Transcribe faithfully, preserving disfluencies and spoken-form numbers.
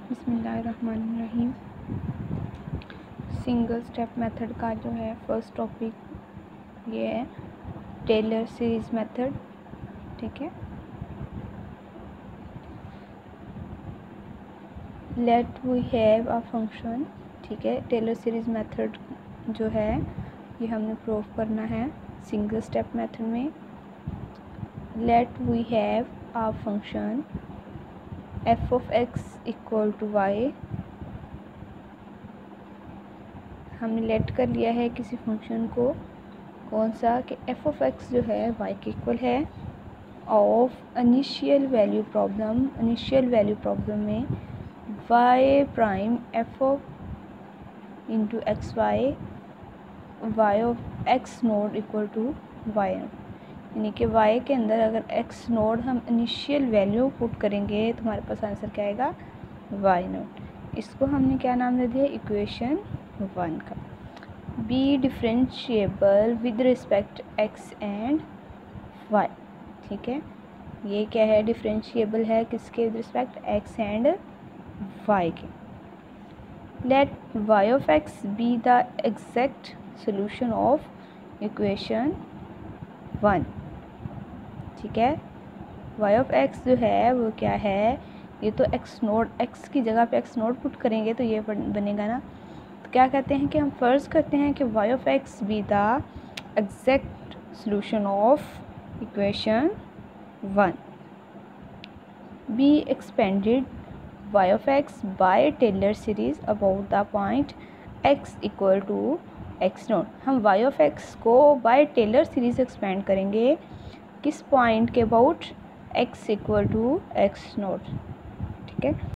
बिस्मिल्लाहिर्रहमानिर्रहीम। Single step method का जो है फर्स्ट टॉपिक ये है टेलर सीरीज़ मेथड। ठीक है, let we have a function. ठीक है, टेलर सीरीज़ मेथड जो है ये हमने प्रूव करना है सिंगल स्टेप मेथड में। Let we have a function F of X equal to Y. हमने लेट कर लिया है किसी फंक्शन को, कौन सा कि एफ ऑफ एक्स जो है वाई के इक्वल है। Of initial value problem, initial value problem में Y prime F of into X Y, Y of X naught equal to Y naught. यानी कि वाई के अंदर अगर एक्स नोड हम इनिशियल वैल्यू पुट करेंगे तो हमारे पास आंसर क्या आएगा, वाई नोड। इसको हमने क्या नाम दे दिया, इक्वेशन वन का। B differentiable with respect X and Y. ठीक है, ये क्या है, डिफरेंशिएबल है किसके with respect X and Y के। Let Y of X be the exact solution of equation one. ठीक है, वाई ऑफ एक्स जो है वो क्या है, ये तो एक्स नोड, एक्स की जगह पे एक्स नोड पुट करेंगे तो ये बनेगा ना। तो क्या कहते हैं कि हम फर्ज करते हैं कि Y of X be the exact solution of equation one. Be expanded Y of X by Taylor series about the point X equal to X naught. हम वाई ऑफ एक्स को बाय टेलर सीरीज एक्सपेंड करेंगे किस point के about X equal to X naught. ठीक है।